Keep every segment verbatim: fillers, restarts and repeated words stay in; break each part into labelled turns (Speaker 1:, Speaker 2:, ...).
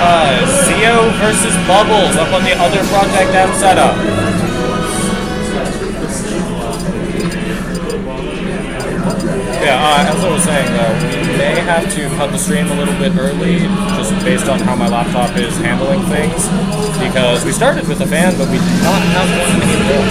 Speaker 1: uh, Zio versus Bubbles up on the other Project M setup. Yeah, uh, as I was saying though, we may have to cut the stream a little bit early, just based on how my laptop is handling things, because we started with a fan, but we did not have one anymore.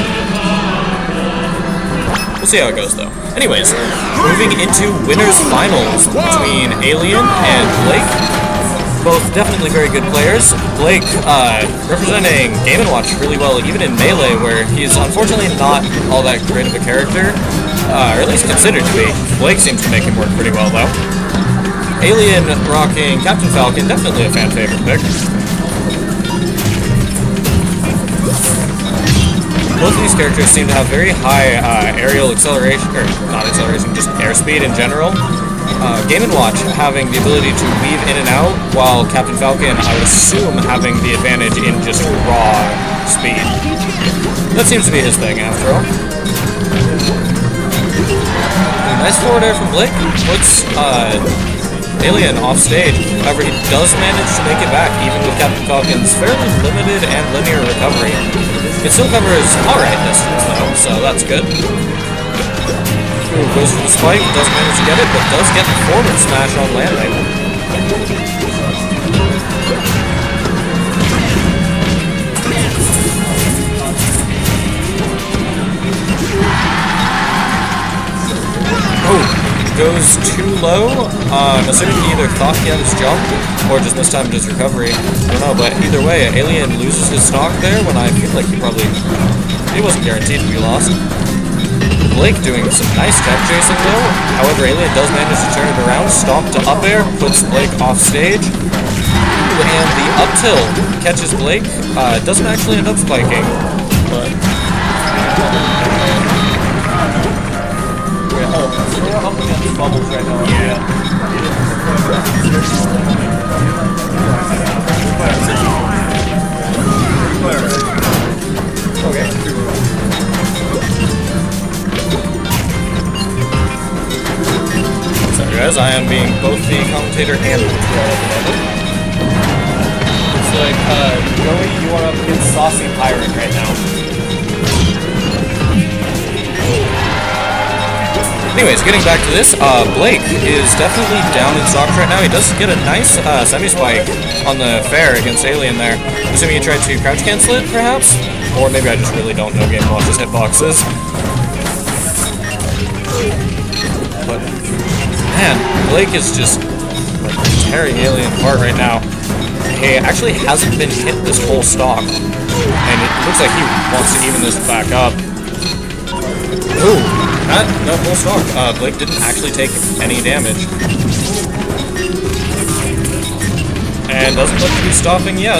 Speaker 1: We'll see how it goes though. Anyways, moving into winners finals between Alien and Blake. Both definitely very good players. Blake uh, representing Game and Watch really well, even in Melee, where he's unfortunately not all that great of a character, uh, or at least considered to be. Blake seems to make him work pretty well though. Alien rocking Captain Falcon, definitely a fan favorite pick. Both of these characters seem to have very high uh, aerial acceleration, or not acceleration, just airspeed in general. Uh, Game and Watch having the ability to weave in and out, while Captain Falcon, I would assume, having the advantage in just raw speed. That seems to be his thing, after all. Nice forward air from Blake. Puts uh, Alien off stage. However, he does manage to make it back, even with Captain Falcon's fairly limited and linear recovery. It still covers alright distance, though, so that's good. Ooh, goes for the spike, doesn't manage to get it, but does get the forward smash on landing. Oh, goes too low. Uh, I'm assuming he either thought he had his jump, or just mistimed his recovery. I don't know, but either way, Alien loses his stock there when I feel like he probably... he wasn't guaranteed to be lost. Blake doing some nice tech chasing though. However, Alien does manage to turn it around. Stomp to up air, puts Blake off stage. Ooh, and the up tilt catches Blake. Uh, doesn't actually end up spiking, but... yeah, oh, so we're up against Bubbles right now. Yeah. Okay. Sorry guys, I am being both the commentator and the controller at the moment. It's like, uh, Joey, you are up against Saucy Pirate right now. Anyways, getting back to this, uh, Blake is definitely down in stocks right now. He does get a nice uh, semi-spike on the fair against Alien there. Assuming he tried to crouch cancel it, perhaps? Or maybe I just really don't know Game and Watch's hitboxes. But, man, Blake is just like, tearing Alien apart right now. He actually hasn't been hit this whole stock, and it looks like he wants to even this back up. Ooh, that, that whole stock. Uh, Blake didn't actually take any damage. And doesn't look to be stopping yet.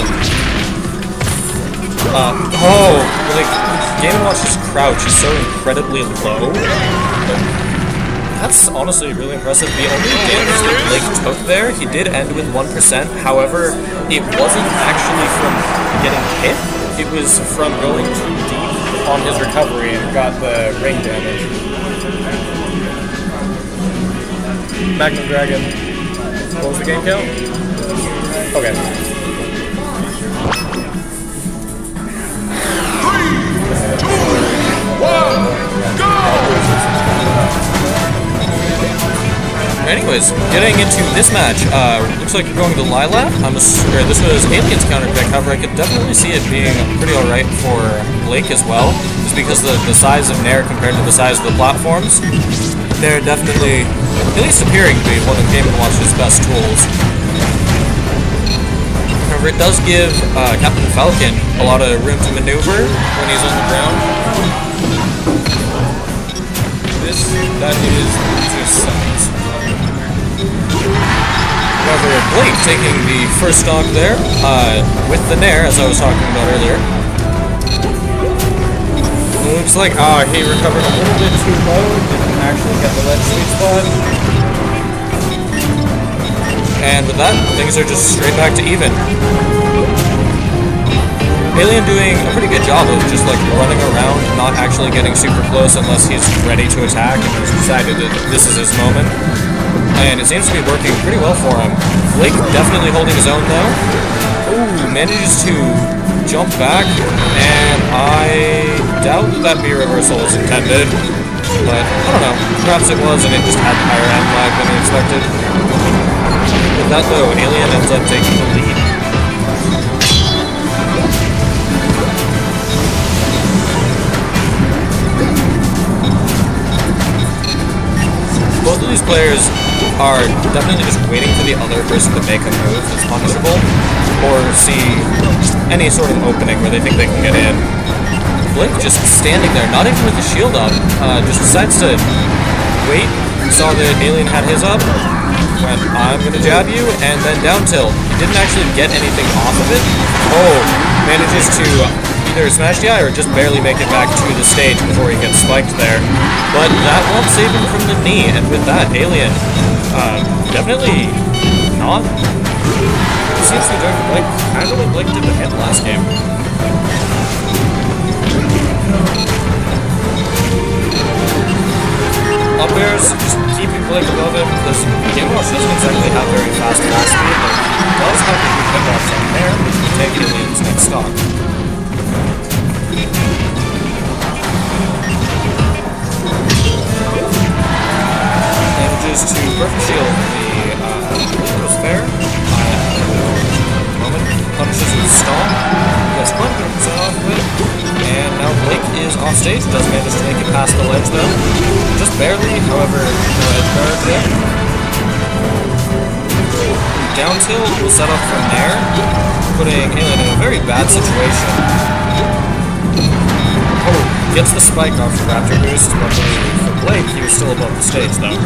Speaker 1: Uh, oh, like, Game and Watch's crouch is so incredibly low. That's honestly really impressive. The only damage that Blake took there, he did end with one percent. However, it wasn't actually from getting hit. It was from going too deep on his recovery and got the ring damage. Magnum Dragon. What was the game count? Okay. Three, two, one, go! Anyways, getting into this match, uh, looks like we're going to Lilac. I'm a, or this was Alien's counter pick, however I could definitely see it being pretty alright for Blake as well, just because the, the size of Nair compared to the size of the platforms, they're definitely, at least appearing to be, one of Game and Watch's best tools. However, it does give uh, Captain Falcon a lot of room to maneuver when he's on the ground. This, that is just size. However, Blake taking the first stock there, uh, with the Nair, as I was talking about earlier. Looks like, ah, uh, he recovered a little bit too low, didn't actually get the ledge sweet spot. And with that, things are just straight back to even. Alien doing a pretty good job of just like running around, not actually getting super close unless he's ready to attack and he's decided that this is his moment. And it seems to be working pretty well for him. Blake definitely holding his own though. Ooh, manages to jump back, and I doubt that B reversal was intended, but I don't know. Perhaps it was, and it just had higher end lag than he expected. With that though, Alien ends up taking the lead. Both of these players are definitely just waiting for the other person to make a move that's punishable, or see any sort of opening where they think they can get in. Blink just standing there, not even with the shield up, uh, just decides to wait, saw that Alien had his up, went, I'm gonna jab you, and then down tilt. Didn't actually get anything off of it. Oh, manages to either smash the eye or just barely make it back to the stage before he gets spiked there. But that won't save him from the knee, and with that, Alien, uh, definitely not. It seems to be doing like kind of what Blake did to him last game. Up airs, just keeping Blake above him. This Game Watch doesn't exactly have very fast wall speed, but does have a good pickups on there, which will take Alien's next stock. Manages to perfect shield the uh, was fair. Uh, moment punishes with stomp, gets one hundred percent off of it, and now Blake is off stage. Does manage to make it past the ledge though, just barely. However, no edge guard there. Down tilt will set up from there, putting Alien in a very bad situation. Oh, gets the spike off the Raptor boost. Luckily for Blake, he was still above the stage though.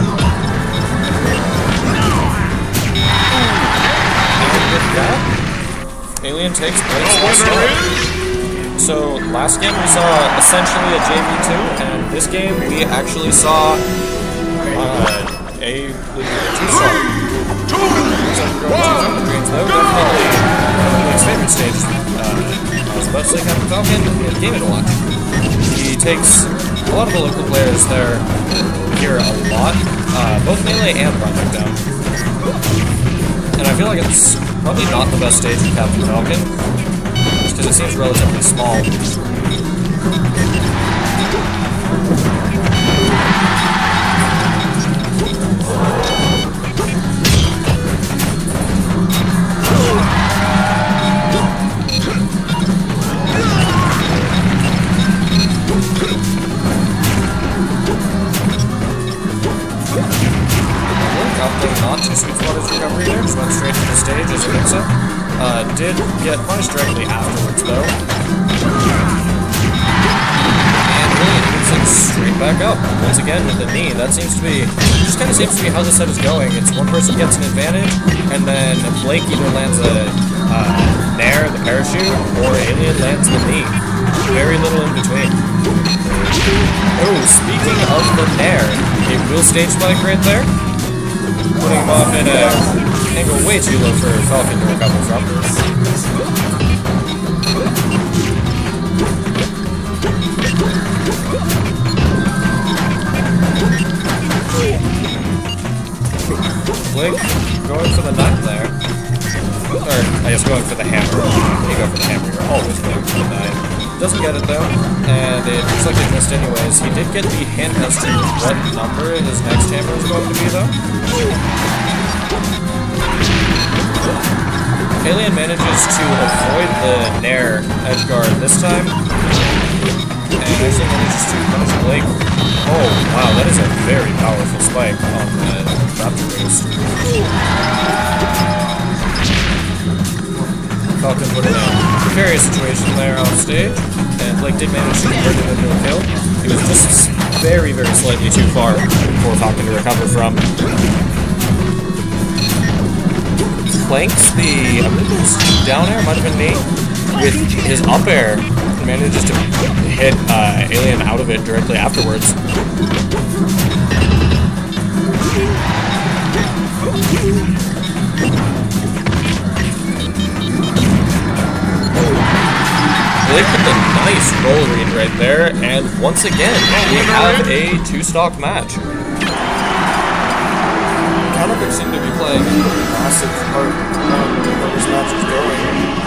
Speaker 1: And with that, Alien takes Blake's first stop. So last game we saw essentially a J V two, and this game we actually saw uh, a two-star. Though definitely Blake's favorite stage. Uh, I was about to say Captain Falcon, Game and Watch. He takes a lot of the local players there here a lot, uh, both Melee and Project Down. And I feel like it's probably not the best stage for Captain Falcon, just because it seems relatively small. Not too sweet spot his recovery there, just went straight to the stage as a mix-up. Uh, did get punished directly afterwards though. And Alien moves it straight back up. Once again with the knee. That seems to be, just kind of seems to be how the set is going. It's one person gets an advantage, and then Blake either lands a uh, nair, the parachute, or Alien lands the knee. Very little in between. Oh, speaking of the nair, a real stage spike right there. Putting him off in a angle way too low for Falcon to recover from. Blake going for the nut there. Or, I guess going for the hammer. You go for the hammer, you're always going for the knife. Doesn't get it though, and it looks like it missed anyways. He did get the hint as to what number his next hammer is going to be though. Alien manages to avoid the nair edge guard this time, and actually manages to punish Blake. Oh wow, that is a very powerful spike on the Raptor boost. Falcon put in a precarious situation there off stage, and Blake did manage to convert it into a kill. He was just very, very slightly too far for Falcon to recover from. Planks the, I believe it was down air, might have been me, with his up air, and manages to hit uh, Alien out of it directly afterwards. Blake with a nice roll read right there, and once again, we have a two-stock match. Counterpick seem to be playing a massive part of where this match is going.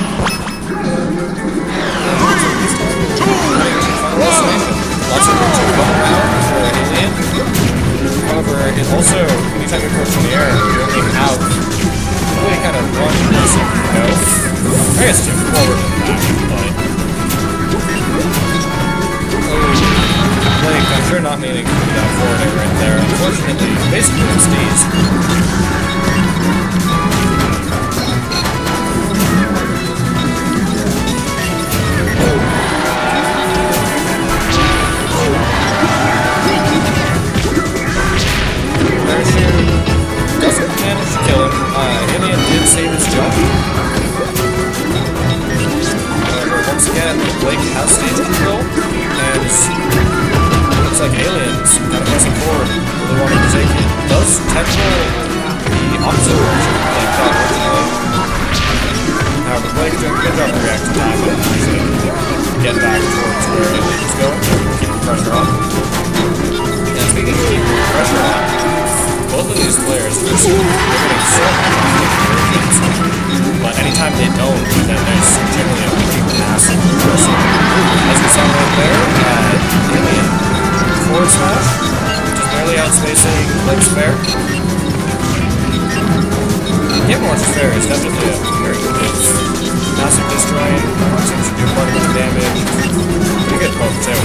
Speaker 1: However, it also, anytime you approach in the air, you only have really kind of one person to go. I guess two forward and back, but... Oh, Blake, I'm sure not meaning to do that forwarding right there. Unfortunately, basically it stays. Doesn't manage to kill him. Uh, Alien did save his jump. However, once again, Blake has stage control, and looks like Alien's kind of pressing forward, really wanting to take it. Does tempo the opposite direction Blake thought originally. However, Blake doing a good job of reacting time, but actually get back towards where Alien is going, keep the pressure on. And speaking of keeping the pressure on, both of these players are getting so much, but anytime they don't, then there's generally a pretty massive reversal. As we saw right there, uh, Alien forward smash, just barely outspacing Blake's fair. Get more fair is definitely a very good move. Massive destroying, seems to do quite a bit of damage. Pretty good poke too.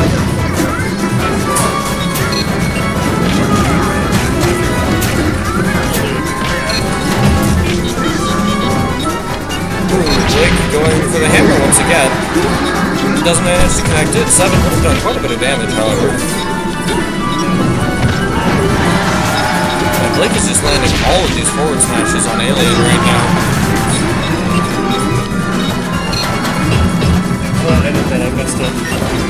Speaker 1: Blake going for the hammer once again. Doesn't manage to connect it. Seven would have done quite a bit of damage, however. And Blake is just landing all of these forward smashes on Alien right now.
Speaker 2: Well, I did that. I missed it.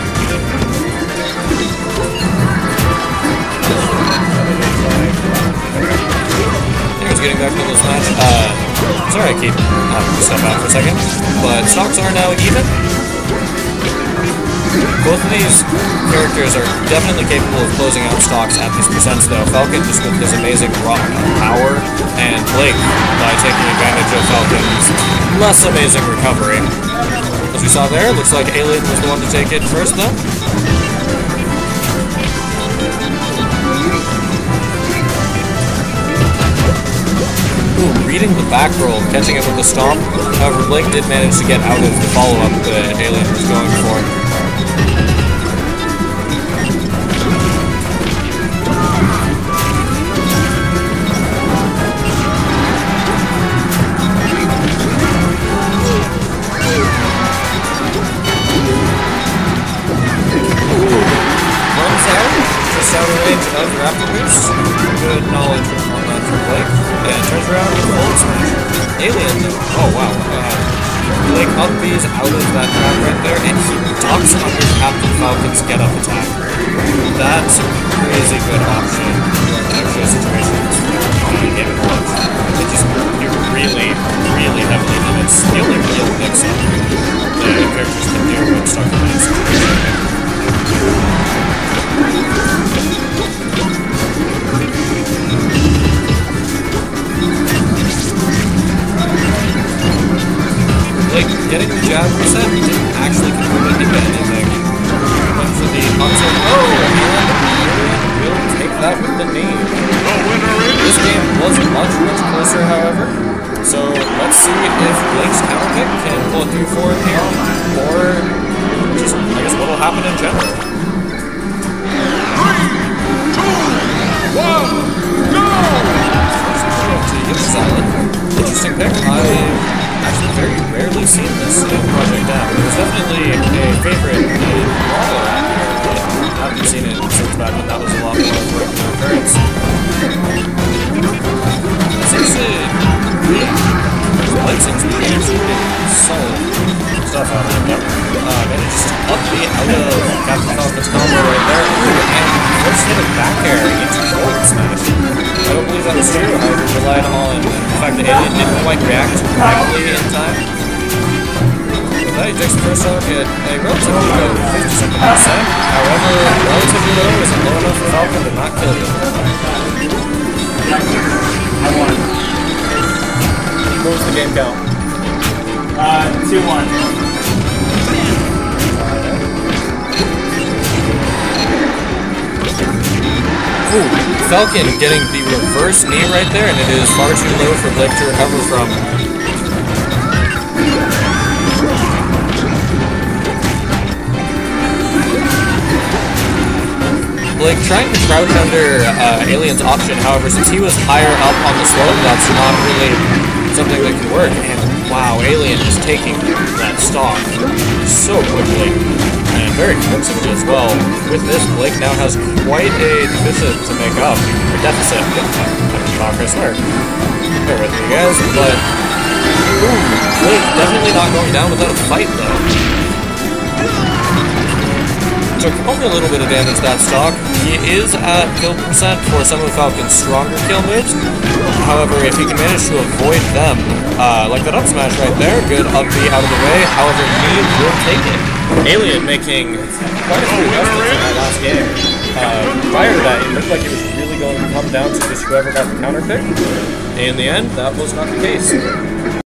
Speaker 1: Here's getting back to this match. Uh, sorry I keep having to step out for a second, but stocks are now even. Both of these characters are definitely capable of closing out stocks at these percents though. Falcon just with his amazing raw power, and Blake by taking advantage of Falcon's less amazing recovery. As we saw there, looks like Alien was the one to take it first though. Ooh, reading the back roll, catching it with the stomp. However, Blake did manage to get out of the follow-up that Alien was going for. Runs out, just out of range of Raptor Boost. Good knowledge on that from Blake. And turns around with the ult smash. Alien, oh wow, uh, Blake up B's out of that trap right there, and he ducks under Captain Falcon's get up attack. That's a crazy good option in actual situations. You get it once. It just, you really, really heavily limits the only real mix-up the characters can do when stuck in that situation. Blake getting the jab reset didn't actually convert it into anything. Went for the console. Oh, and will take that with the knee. This game was much, much closer, however. So let's see if Blake's counter pick can pull it through for him here, or just, I guess, what will happen in general.
Speaker 3: Three, two, one, go!
Speaker 1: Solid. Interesting pick. I've actually very rarely seen this in Project M. It was definitely a favorite in Marvel out here, but I haven't seen it since back when that was a lot more of a regular occurrence. It's actually Blake seems to be actually getting solid stuff out of him, though. Uh, managed to up the out of Captain Falcon's combo right there, and first hit a back air into forward smash. I don't believe that was true, however, relied on the fact that Alien didn't quite react correctly in time. With that, he takes the first target, a relatively low fifty-seven percent. However, relatively low isn't low enough for Falcon to not kill you.
Speaker 2: I won.
Speaker 1: What was the game count?
Speaker 2: Uh, two one.
Speaker 1: Ooh, Falcon getting the reverse knee right there, and it is far too low for Blake to recover from. Blake trying to crouch under uh, Alien's option, however, since he was higher up on the slope, that's not really something that can work. And wow, Alien is taking that stock so quickly, and very convincingly as well. With this, Blake now has quite a deficit to make up, or deficit. I'm talking, I swear. Bear with me, guys, but ooh, Blake definitely not going down without a fight, though. Took only a little bit of damage that stock. He is at kill percent for some of Falcon's stronger kill moves. However, if he can manage to avoid them, uh, like that up smash right there, good up B out of the way. However, he will take it. Alien making quite a few adjustments in that last game. Uh, prior to that, it looked like it was really going to come down to just whoever got the counter pick. In the end, that was not the case.